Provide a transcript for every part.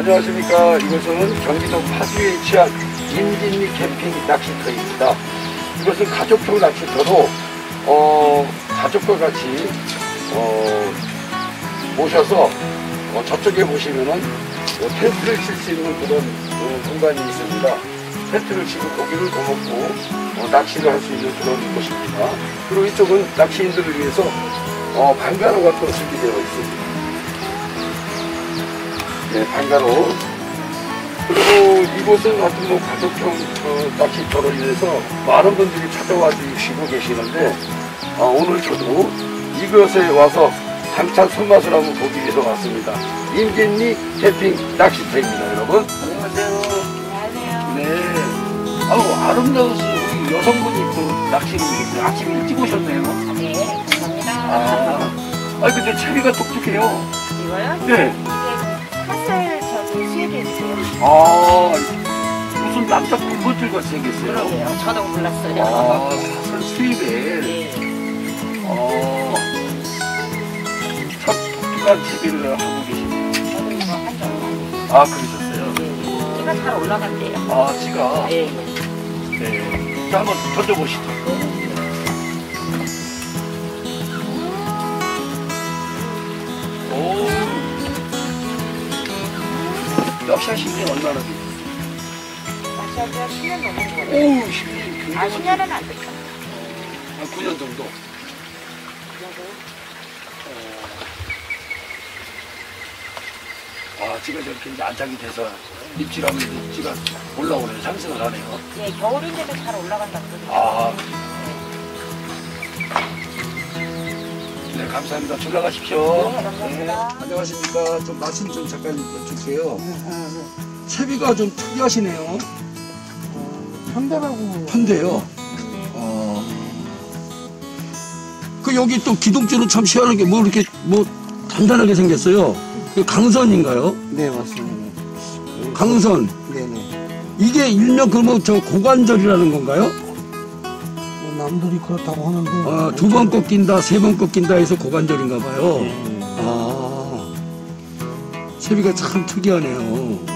안녕하십니까. 이것은 경기도 파주에 위치한 임진리 캠핑 낚시터입니다. 이것은 가족형 낚시터로 가족과 같이 모셔서 저쪽에 보시면은 텐트를 칠 수 있는 그런 공간이 있습니다. 텐트를 치고 고기를 구워먹고 낚시를 할 수 있는 그런 곳입니다. 그리고 이쪽은 낚시인들을 위해서 방가로가 또 준비되어 있습니다. 네, 방가로. 그리고 이곳은 하여튼 가족형 낚시터로 인해서 많은 분들이 찾아와 주시고 계시는데, 오늘 저도 이곳에 와서 당찬 손맛을 한번 보기 위해서 왔습니다. 임진리 캠핑 낚시터입니다, 여러분. 안녕하세요. 안녕하세요. 네. 아름다우신 우리 여성분이 또 낚시를 이렇게 아침 일찍 오셨네요. 네, 감사합니다. 근데 채비가 똑똑해요. 이거요? 네. 이게 핫셀 수입이에요. 무슨 남자 군것질과 생겼어요. 그러게요. 저도 몰랐어요. 사설 수입에. 네. 참 독특한 채비를 하고 계시네요. 저도 이거 한적 없어요. 그러셨어요? 네. 찌가 잘 올라간대요. 찌가? 네. 네. 자, 한번 던져보시죠. 낚시하신 지 얼마나 됐어요? 낚시한 지가 10년 넘은 거예요. 10년. 10년은 안 됐죠. 9년 정도. 찌가 저렇게 이제 안착이 돼서 입질하면 찌가 올라오네요. 상승을 하네요. 네, 겨울인데도 잘 올라간다고 그러더라고요. 네, 감사합니다. 들어가십시오. 네, 감사합니다. 안녕하십니까. 좀 말씀 좀 잠깐 여쭐게요. 채비가 좀 특이하시네요. 현대라고. 현대요. 여기 또 기둥줄은 참 희한한 게 이렇게 단단하게 생겼어요. 강선인가요? 네, 맞습니다. 강선. 네네. 이게 일명 고관절이라는 건가요? 남들이 그렇다고 하는데. 2번 꺾인다, 3번 꺾인다 해서 고관절인가 봐요. 채비가 참 특이하네요.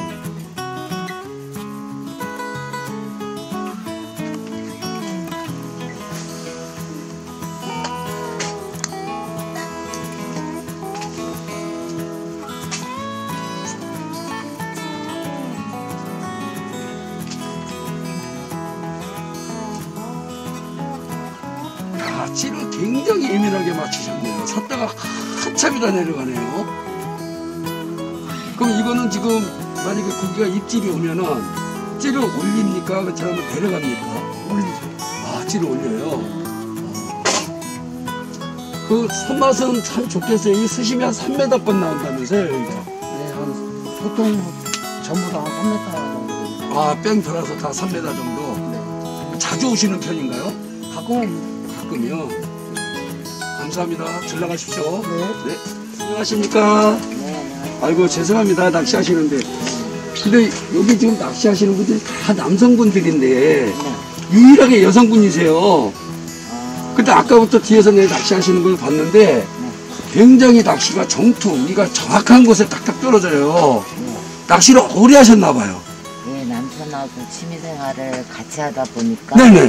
찌를 굉장히 예민하게 맞추셨네요. 섰다가 한참이나 내려가네요. 그럼 이거는 지금 만약에 고기가 입질이 오면은 찌를 올립니까? 그처럼 내려갑니까? 올리죠. 찌를 올려요. 그 손맛은 참 좋겠어요. 이 수심이 한 3m권 나온다면서요, 여기가? 네, 보통 전부 다 3m 정도. 뺑 돌아서 다 3m 정도? 네. 자주 오시는 편인가요? 가끔. 가끔요. 감사합니다. 잘 나가십시오. 네. 안녕하십니까. 네, 아이고, 죄송합니다. 낚시하시는데. 근데 여기 지금 낚시하시는 분들이 다 남성분들인데, 유일하게 여성분이세요. 근데 아까부터 뒤에서 내 낚시하시는 걸 봤는데, 굉장히 낚시가 우리가 정확한 곳에 딱딱 떨어져요. 낚시를 오래 하셨나봐요. 네, 남편하고 취미생활을 같이 하다 보니까 네네.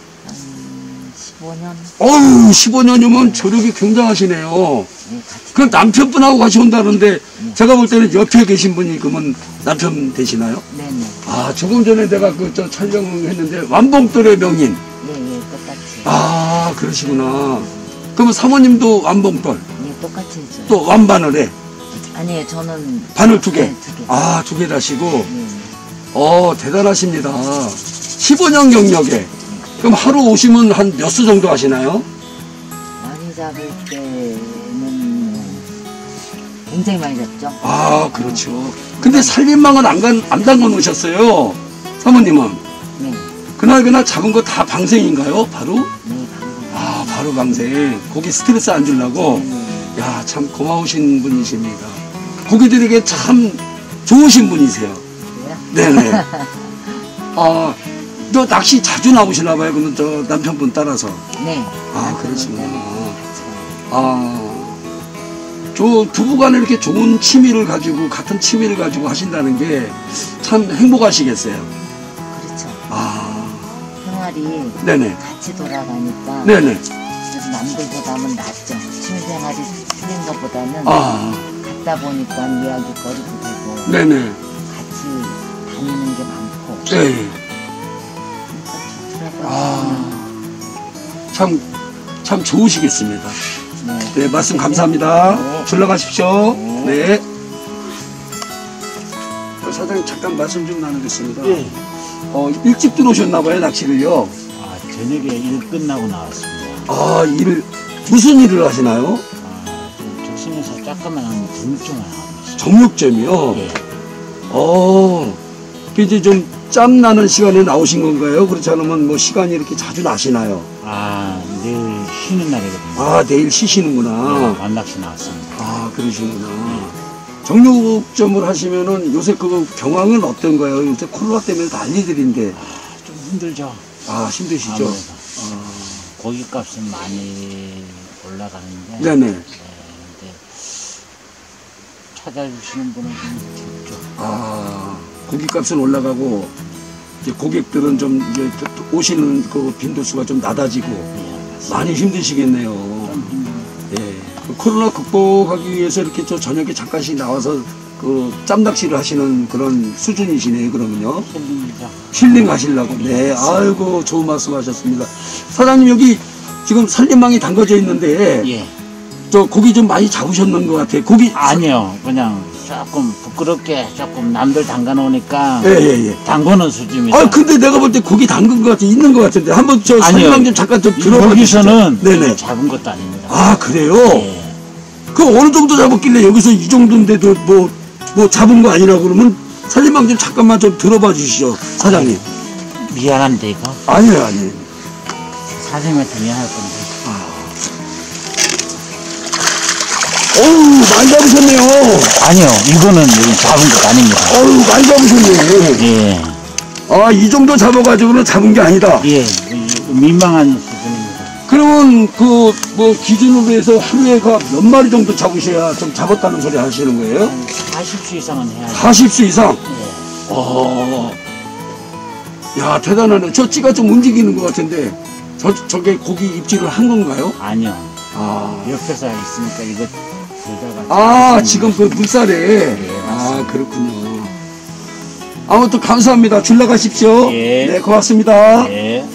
15년? 15년이면 조력이 굉장하시네요. 네, 같이. 그럼 남편분하고 같이 온다는데, 제가 볼 때는 옆에 계신 분이 그러면 남편 되시나요? 네네. 조금 전에 내가 촬영했는데, 완봉돌의 명인. 예, 똑같이. 그러시구나. 그러면 사모님도 완봉돌. 예, 똑같이 해줘요. 또 완바늘 해. 아니에요, 저는. 바늘 2개. 네, 2개. 2개 다시고. 네. 대단하십니다. 15년 경력에. 그럼 하루 오시면 한 몇 수 정도 하시나요? 많이 잡을 때는 굉장히 많이 잡죠. 그렇죠. 근데 살림망은 안 담궈 놓으셨어요. 사모님은. 네. 그날 잡은 거 다 방생인가요? 바로? 네, 방금. 바로 방생. 고기 스트레스 안 주려고. 네. 야, 참 고마우신 분이십니다. 고기들에게 참 좋으신 분이세요. 그래요? 네네. 너 낚시 자주 나오시나 봐요. 그러면 저 남편분 따라서. 네. 그러시구나. 부부간에 이렇게 좋은 취미를 가지고, 같은 취미를 가지고 하신다는 게 참 행복하시겠어요. 그렇죠. 아, 생활이 네네. 같이 돌아가니까 네네. 그래도 남들보다는 낫죠. 취미생활이 틀린 것보다는 아, 갔다 보니까 이야기거리도 되고 네네. 같이 다니는 게 많고 네. 그러니까 좋더라고요. 아, 참 좋으시겠습니다. 네. 네, 말씀 감사합니다. 네. 들러가십시오. 네. 사장님 잠깐 말씀 좀 나누겠습니다. 예. 일찍 들어오셨나봐요, 낚시를요. 아, 저녁에 일 끝나고 나왔습니다. 아, 무슨 일을 하시나요? 아, 좀 적신에서 조그만한 등록증을 하고 있어요. 정육점이요. 예. 이제 좀 짬 나는 시간에 나오신 건가요? 그렇지 않으면 뭐 시간이 이렇게 자주 나시나요? 아, 내일 쉬는 날이거든요. 아, 내일 쉬시는구나. 완낚시 나왔습니다. 아, 그러시구나. 정육점을 하시면은 요새 그 경황은 어떤가요? 요새 코로나 때문에 난리들인데. 좀 힘들죠. 아, 힘드시죠? 아무래도. 고기값은 많이 올라가는데. 네네. 근데 찾아주시는 분은 좀 적죠. 아, 고기값은 올라가고, 이제 고객들은 좀 이제 오시는 그 빈도수가 좀 낮아지고, 많이 힘드시겠네요. 좀 힘듭니다. 예. 그 코로나 극복하기 위해서 이렇게 저 저녁에 잠깐씩 나와서 그 짬낚시를 하시는 그런 수준이시네요, 그러면요. 힐링이죠. 힐링 하시려고. 네. 아이고, 좋은 말씀 하셨습니다. 사장님, 여기 지금 살림망이 담궈져 있는데, 예. 저 고기 좀 많이 잡으셨는 것 같아요. 고기. 아니요. 그냥 조금 부끄럽게 조금 남들 담가 놓으니까 예, 예, 예. 담그는 수준입니다. 아, 근데 내가 볼 때 고기 담근 것 같아, 있는 것 같은데. 한번 저 아니요. 살림망 좀 잠깐 좀 들어봐 주시죠. 여기서는 네네. 잡은 것도 아닙니다. 아, 그래요? 예. 그 어느 정도 잡았길래 여기서 이 정도인데도 뭐 잡은 거 아니라고 그러면 살림망 좀 잠깐만 좀 들어봐 주시죠, 사장님. 미안한데 이거 아니에요. 사장님한테 미안할 건데. 어우, 많이 잡으셨네요. 아니요, 이거는 잡은 것 아닙니다. 어우, 많이 잡으셨네. 예, 아, 이 정도 잡아가지고는 잡은 게 아니다. 예, 민망한 수준입니다. 그러면 그 뭐 기준으로 해서 하루에가 몇 마리 정도 잡으셔야 좀 잡았다는 소리 하시는 거예요? 40수 이상은 해야죠. 40수 이상? 예. 야, 대단하네. 저 찌가 좀 움직이는 것 같은데 저게 고기 입질을 한 건가요? 아니요, 아, 옆에서 있으니까 이거 들다가. 지금 그 물살에. 예, 맞습니다. 그렇군요. 아무튼 감사합니다. 줄 나가십시오. 예. 네, 고맙습니다. 예.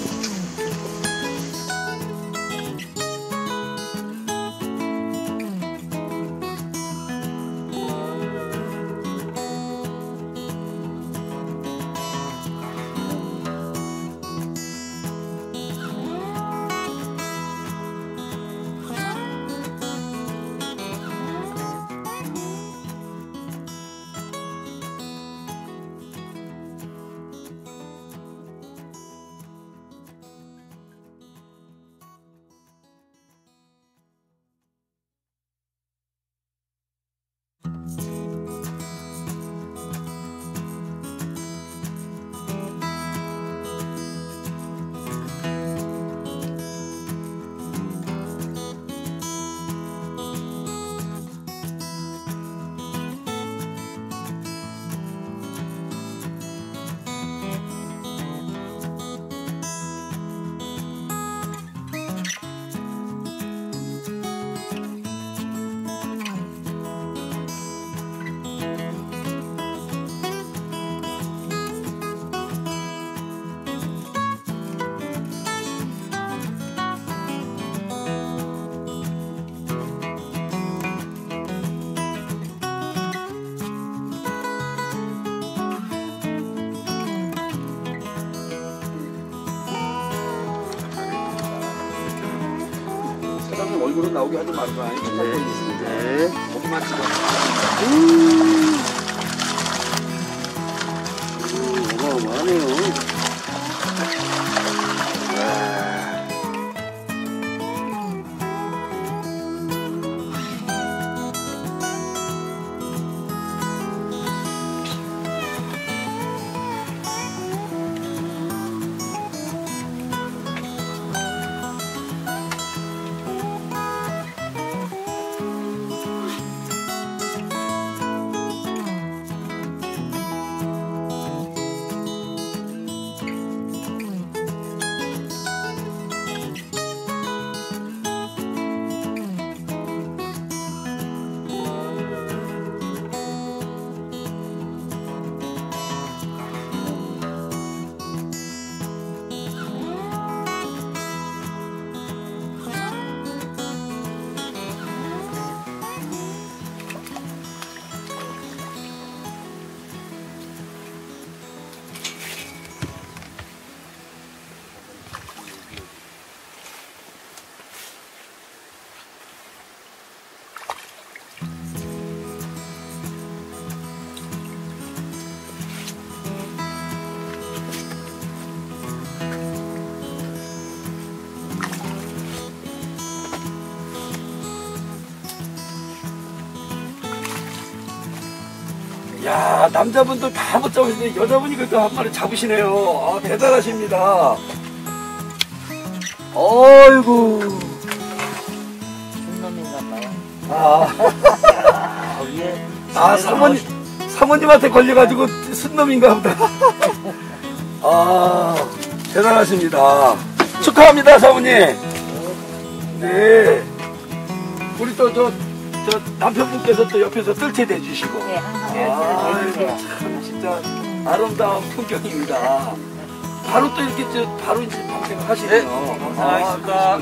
사장님 얼굴은 나오게 하지 말고 아니 네. 고기만 찍어. 어마어마하네요. 야, 남자분들 다 못 잡으시는데 여자분이 그래도 한 마리 잡으시네요. 아, 대단하십니다. 어이구. 순놈인가 봐요. 아, 거기에 아 사모님한테 걸려가지고 순놈인가 보다. 아, 대단하십니다. 축하합니다, 사모님. 네. 우리 또 저 남편분께서 또 옆에서 뜰채 대주시고. 네, 항상 아이고, 해주세요. 참 진짜 아름다운 풍경입니다. 바로 또 이렇게 바로 이제 방생을 하시네요. 감사합니다.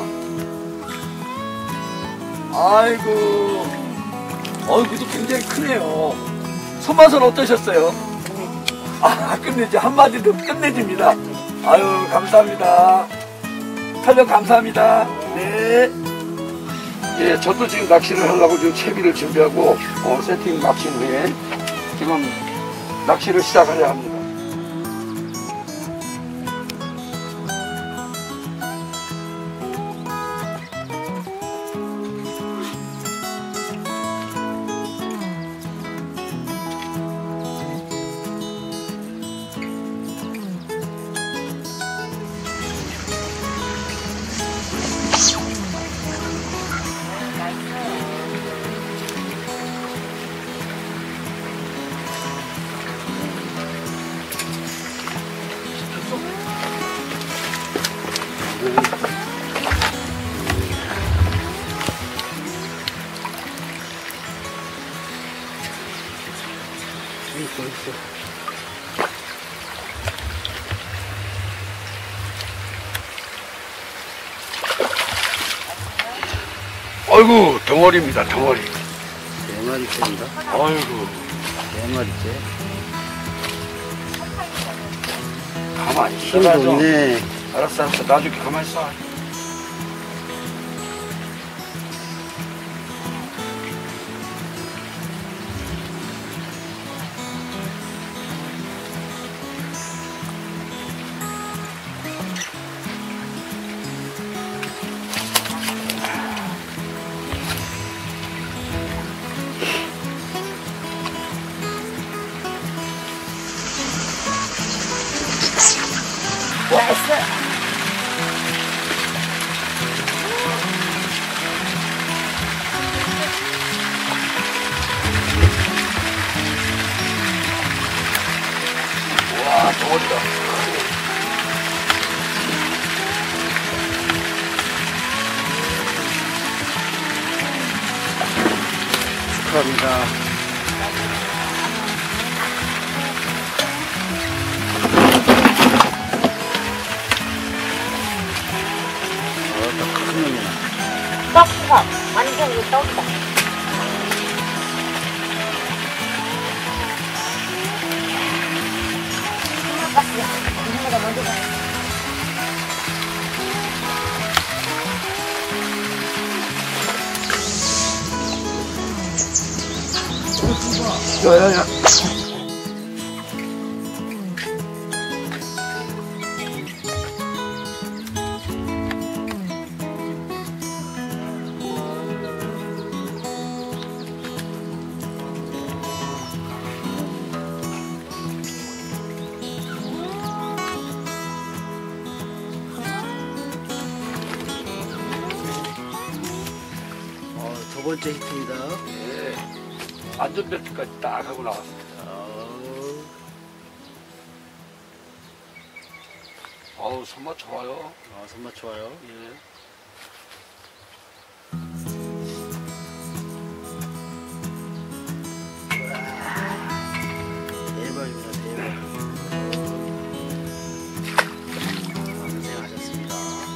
아이고, 얼굴도 굉장히 크네요. 손맛은 어떠셨어요? 아, 끝내지. 한마디도 끝내줍니다. 아유, 감사합니다. 촬영 감사합니다. 네. 예, 저도 지금 낚시를 하려고 지금 채비를 준비하고, 세팅 마친 후에 지금 낚시를 시작하려 합니다. 아이고, 덩어리입니다, 덩어리. 4마리째입니다. 아이고, 4마리째. 가만히 힘 있어라. 좋네. 알았어, 놔줄게. 가만히 있어. 와, 덩어리다. 축하합니다. 큰 놈이네. 떡밥. 완전 이 떡밥. 이거보다 먼저 가. 야야야. 두 번째 히트입니다. 네. 안전벨트까지 딱 하고 나왔습니다. 어우, 손맛 좋아요. 손맛 좋아요. 예. 대박입니다, 대박. 고생하셨습니다.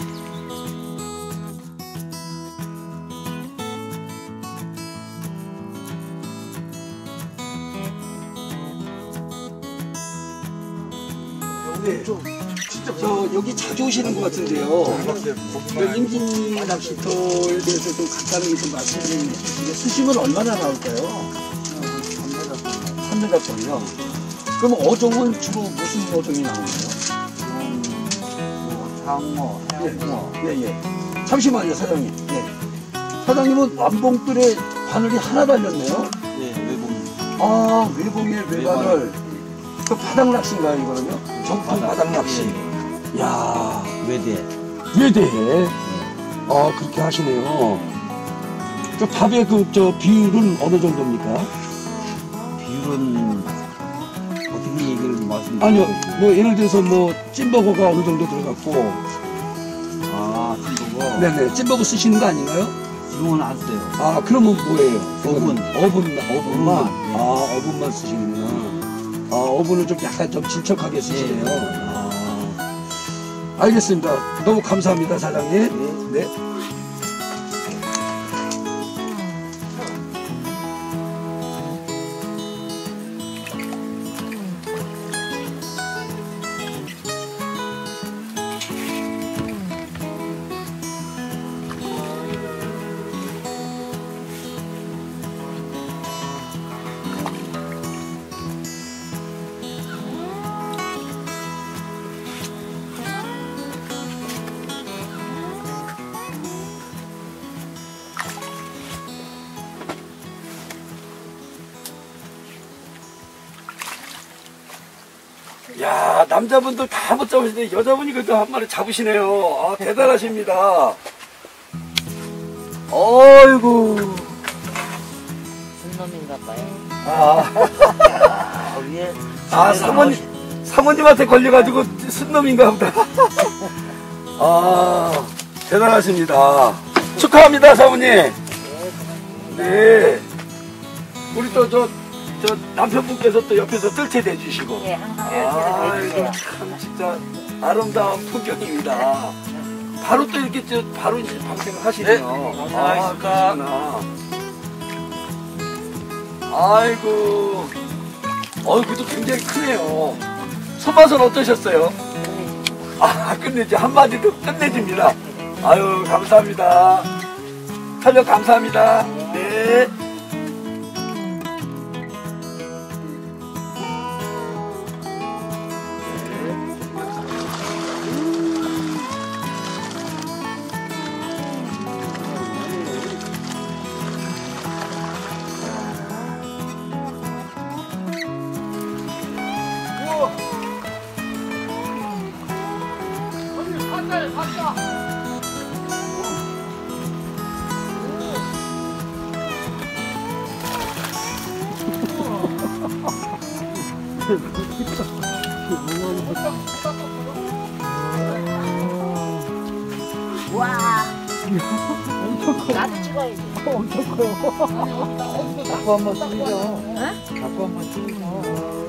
네. 저 여기 자주 오시는 것 같은데요. 그 임진 낚시터에 대해서 좀 간단하게 좀 말씀드리면 이게 수심은 얼마나 나올까요? 3m 정도요. 그럼 어종은 주로 무슨 어종이 나오나요? 장어, 해양어. 예. 잠시만요, 사장님. 예. 사장님은 완봉들에 바늘이 하나 달렸네요. 예, 외국. 아, 외국의 외관을 그 바닥 낚시인가요, 이거는요? 정품 바닥 낚시. 야, 외대에. 아, 그렇게 하시네요. 저 밥의 저 비율은 어느 정도입니까? 비율은 어떻게 얘기를 말씀드릴까요? 아니요, 뭐 예를 들어서 뭐 찐버거가 어느 정도 들어갔고. 아, 햄버거. 네네, 찐버거 쓰시는 거 아닌가요? 지금은 안 써요. 아, 그러면 뭐예요? 어분. 어분만. 네. 아, 어분만 쓰시는구나. 아, 어분을 좀 약간 좀 질척하게 쓰시네요. 아, 알겠습니다. 너무 감사합니다, 사장님. 네. 야, 남자분들 다 못 잡으시는데 여자분이 그래도 한 마리 잡으시네요. 아, 대단하십니다. 어이구. 순놈인가 봐요. 아, 위에 아 사모님한테 걸려가지고 순놈인가 보다. 아, 대단하십니다. 축하합니다, 사모님. 네. 우리 또 저 남편분께서 또 옆에서 뜰채 대주시고. 예, 항상 아, 이렇게 이거 참 진짜 아름다운 풍경입니다. 바로 또 이렇게 바로 이제 방생을 하시네요. 아, 그러시구나. 아이고. 그래도 굉장히 크네요. 손맛은 어떠셨어요? 아, 끝내지. 한마디도 끝내줍니다. 아유, 감사합니다. 촬영 감사합니다. 네. 와. 나도 찍어야지. 엄청 커요. 자꾸 한번 쓰죠. 자꾸 한번 쓰죠.